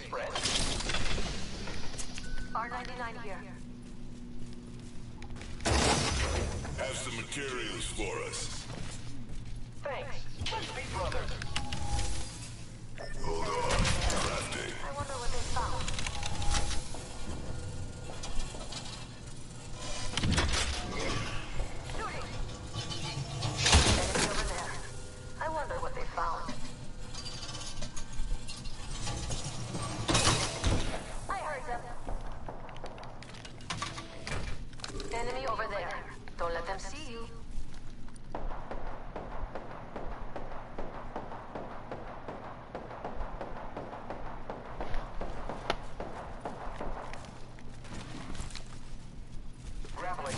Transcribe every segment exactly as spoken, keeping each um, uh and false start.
friend. R ninety-nine here. Have some materials for us. Thanks. Let's be brothers. Hold on. Crafty. I wonder what they found. Shooting! Enemy over there. I wonder what they found. I heard them. Enemy over there. Don't let them see you. Grappling.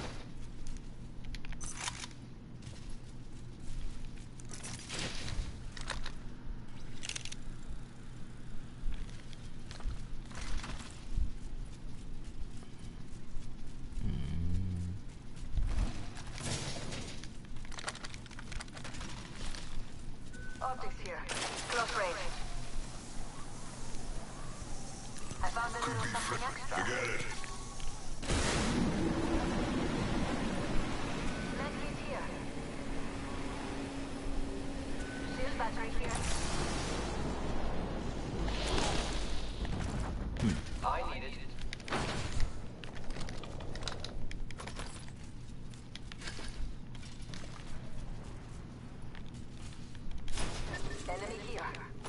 Optics here. Close range. I found a little something extra. You got it. Medkit here. Shield battery here. I need it. Enemy here.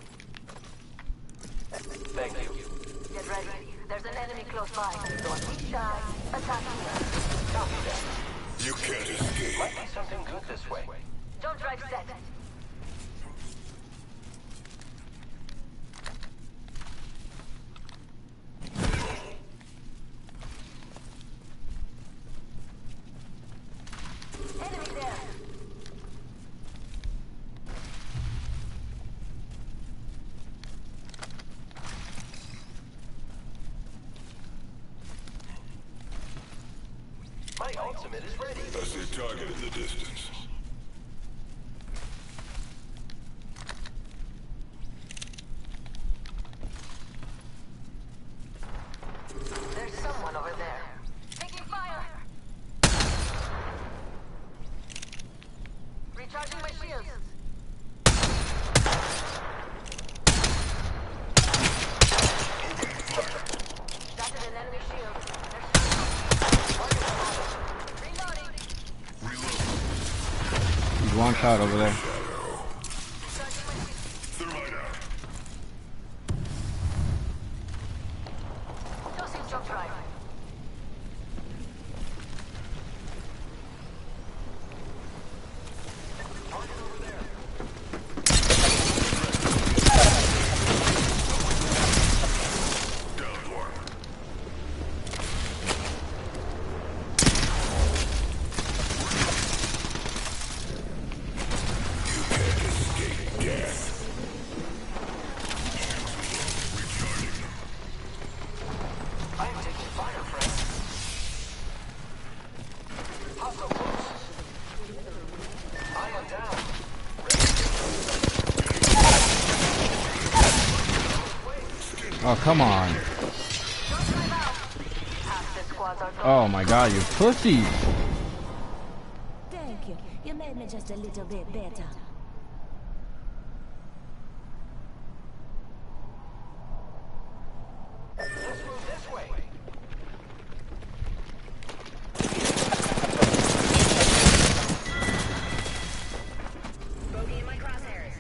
Thank you. Get ready. There's an enemy close by. Don't be shy. Attack here. Copy that. You can't escape. Might be something good this way. Don't drive set. Enemy there. My ultimate is ready. I see a target in the distance. There's someone over there. Taking fire. Recharging my shields. Shattered an enemy shield. Reloading. He's one shot over there. Recharging my shields. Thermite out. Tossing jump drive. Down one. You can't escape death. Recharging them. I am taking fire, friend. Hostile close. I am down. Oh, come on. Don't drive out. Half the squads are gone. Oh my god, you pussies. Thank you. You made me just a little bit better. Let's move this way. Bogey in my crosshairs.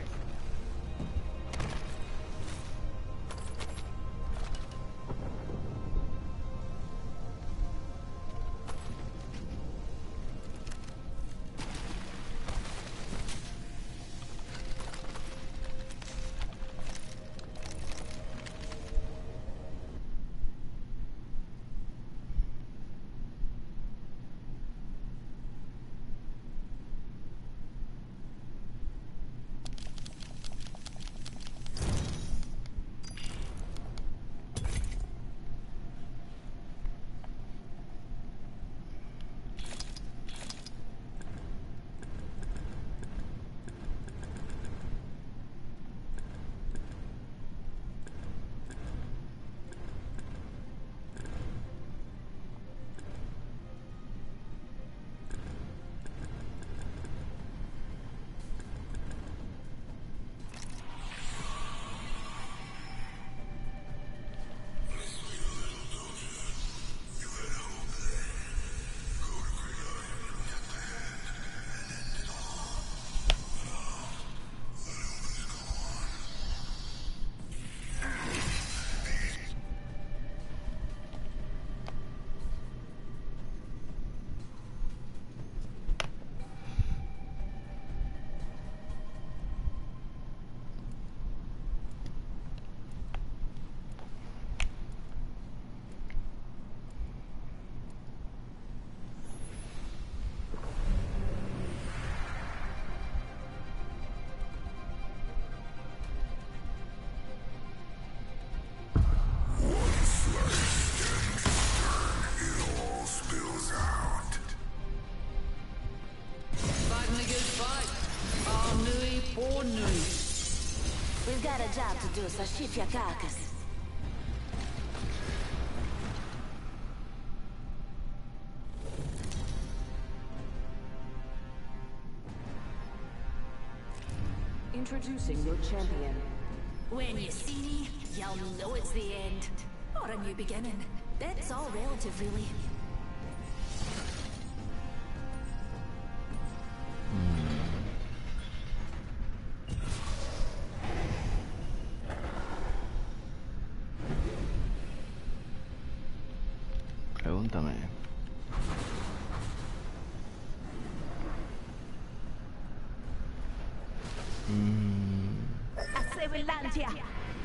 We've got a job to do, so ship your carcass. Introducing your champion. When you see me, you'll know it's the end. Or a new beginning. That's all relative, really. Pregúntame. Mm. I say we land here.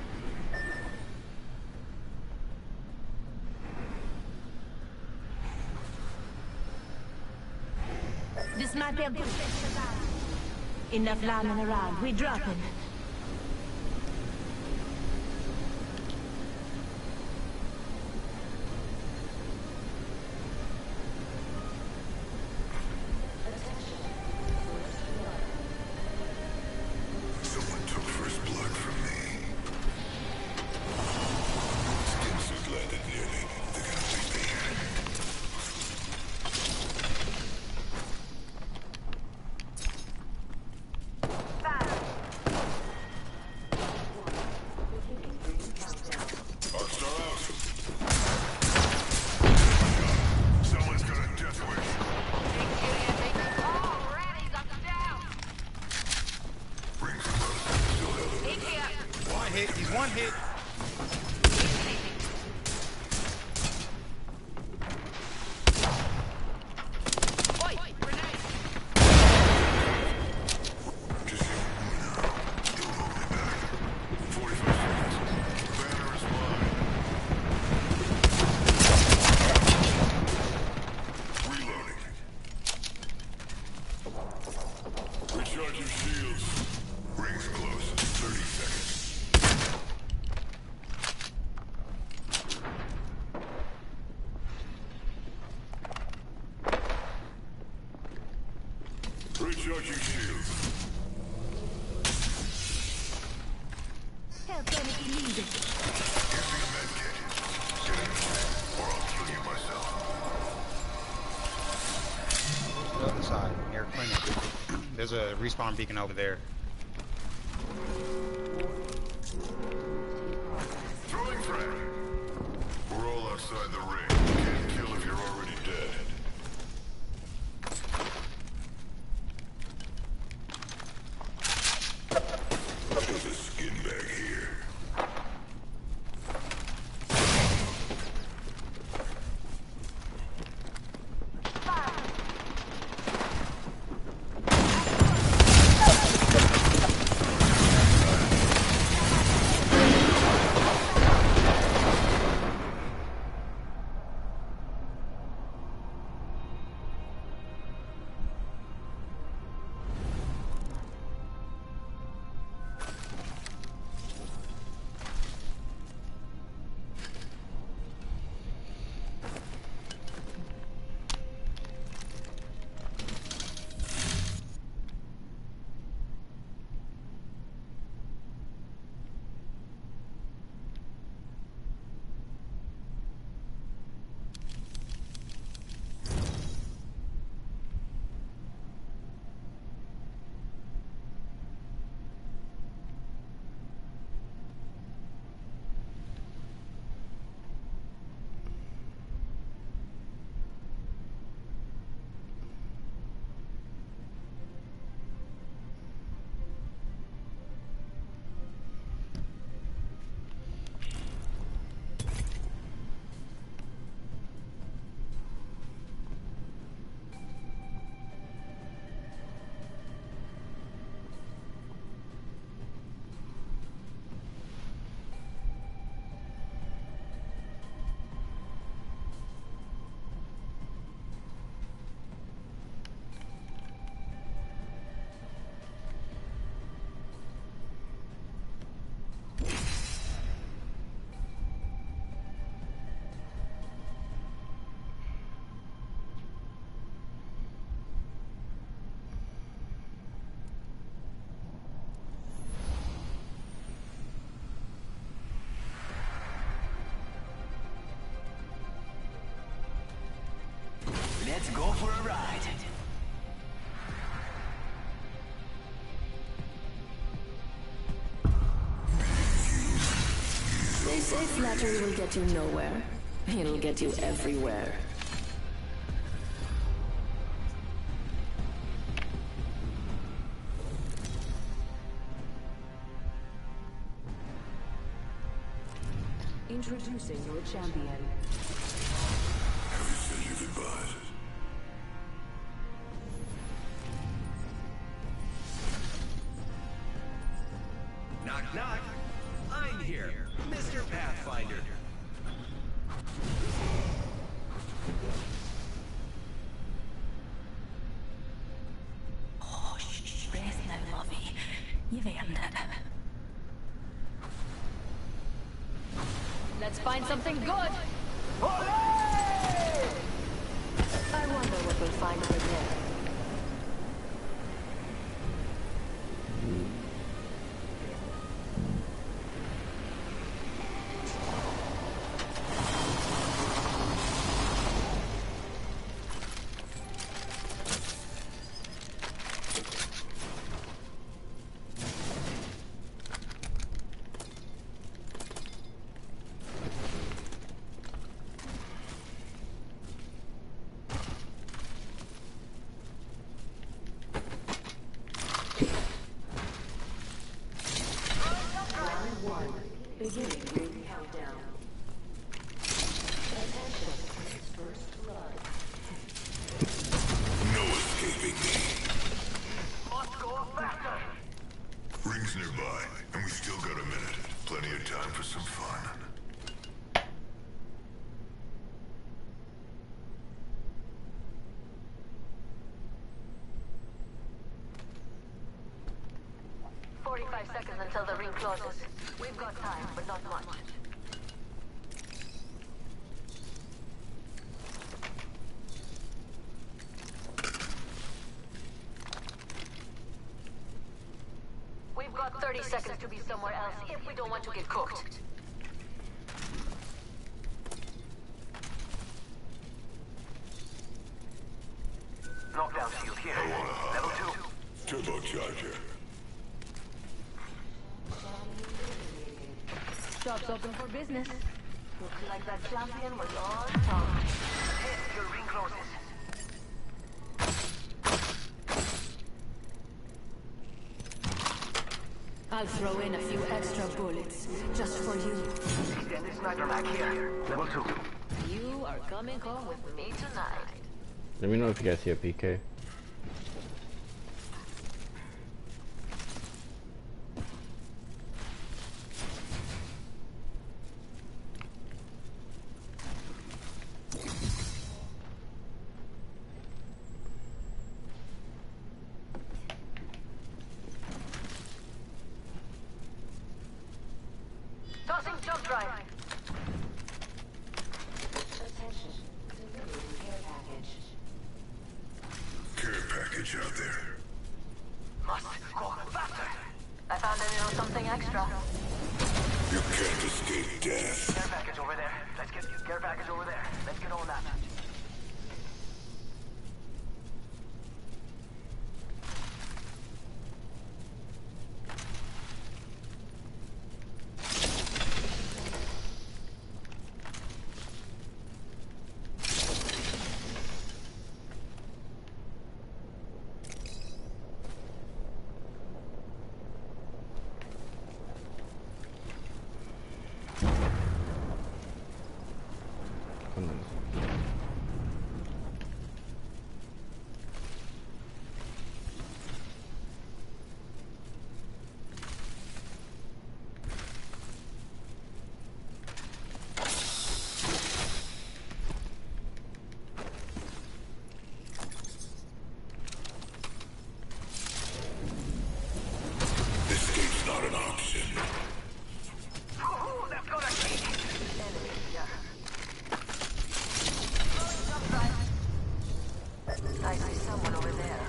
This might be a good place to land. Enough landing around. We dropping. Someone took first blood from me. Skin suit landed nearly. They're gonna leave me here. Arcstar out. Someone's got a death wish. Rings close. Still held over. One hit. He's one hit. Just you now. Don't hold me back. forty-five seconds. Banner is mine. Reloading. Recharge your shields. Rings close. thirty seconds. Recharge your shields. Help them if you need it. Using a med kit. Get in there, or I'll kill you myself. The other side, near clinic. There's a respawn beacon over there. Throwing frag. We're all outside the ring. Can't kill if you're already dead. There's a skin bag here. Say flattery will get you nowhere. It'll get you everywhere. Introducing your champion. Have you said your goodbyes? Knock, knock. I'm here, Mister Pathfinder. Oh, shh, rest now, lovey. You've earned it. Let's find something good. I wonder what we'll find over there. Beginning ring countdown. Attention, first blood. No escaping me. Must go faster. Ring's nearby, and we still got a minute. Plenty of time for some fun. Forty-five seconds until the ring closes. We've got time, but not much. We've got thirty seconds to be somewhere else if we don't want to get cooked. Knockdown shield here. Level two. Turbocharger. Shop's open for business. Looks like that champion was all talk. Hit your ring closes. I'll throw in a few extra bullets, just for you. Extended sniper mag here. Level two. You are coming home with me tonight. Let me know if you guys see a P K. Tossing jump drive. Attention, delivering care package. Care package out there. Must go faster. I found a little something extra. You can't escape death. Care package over there. Let's get care package over there. Let's get on that. Escape's not an option. Ooh, that's gonna kick. Enemy here. I see someone over there.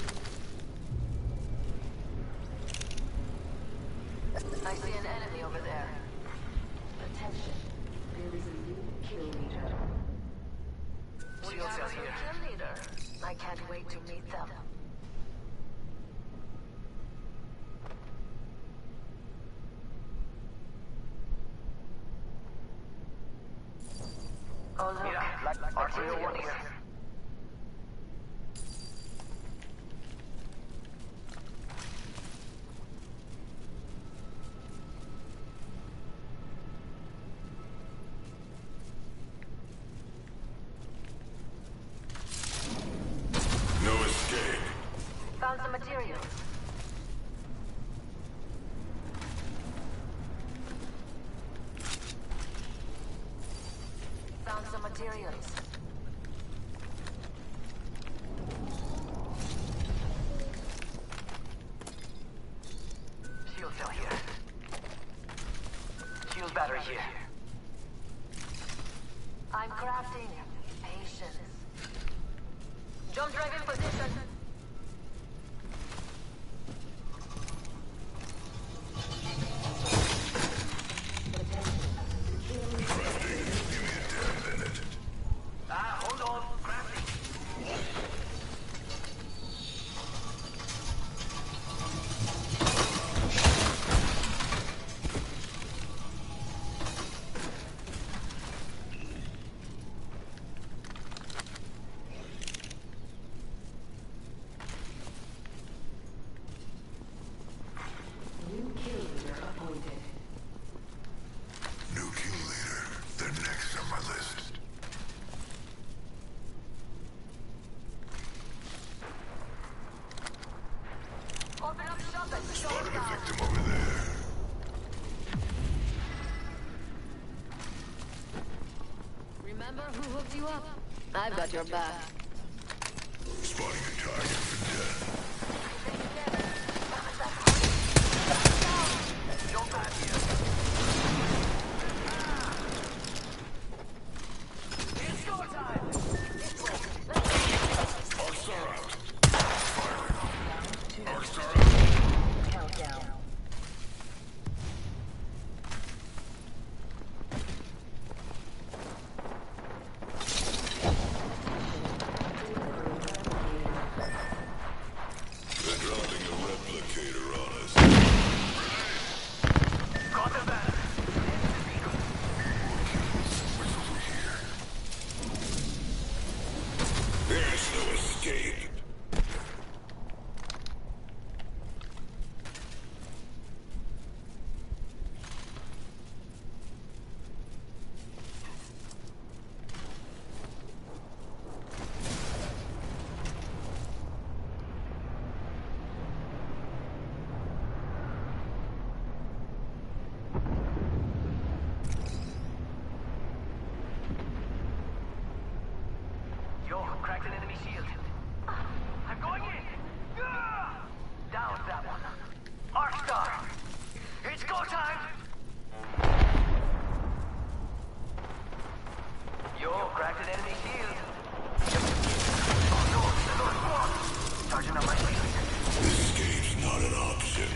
I see an enemy over there. Attention, there is a new kill leader. We Shield have cells a new here. kill leader. I can't wait to meet them. Real one here. No escape. Found some materials. Found some materials. Shield cell here. Shield battery here. I'm crafting patience. Jump drive in position. Ah, hold on. Crafting. New kill leader appointed. New kill leader. They're next on my list. Open up shop and show Spotted a down. victim over there. Remember who hooked you up? I've got your back. Spotting a target for death. Jump back here. It's go time. Arcstar out. Firing. Arcstar out. Countdown. They're dropping a replicator on us. Got the banner. Over here. There's no escape. Yo, cracked an enemy shield. I'm going in. Ah! Down that one. Arcstar. It's go time. Yo, cracked an enemy shield. Oh no, another squad. Charging up my shield. Escape's not an option.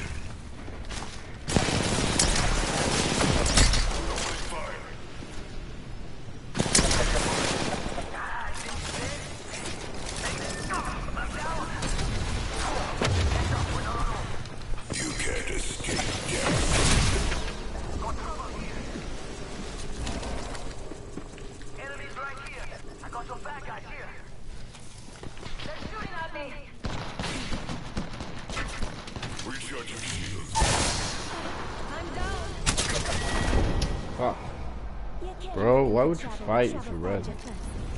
Opening fire. You can't escape death. Enemies right here. I got some bad guys here. They're shooting at me. Recharging shields. I'm down. Oh. Bro, why would you fight if you red?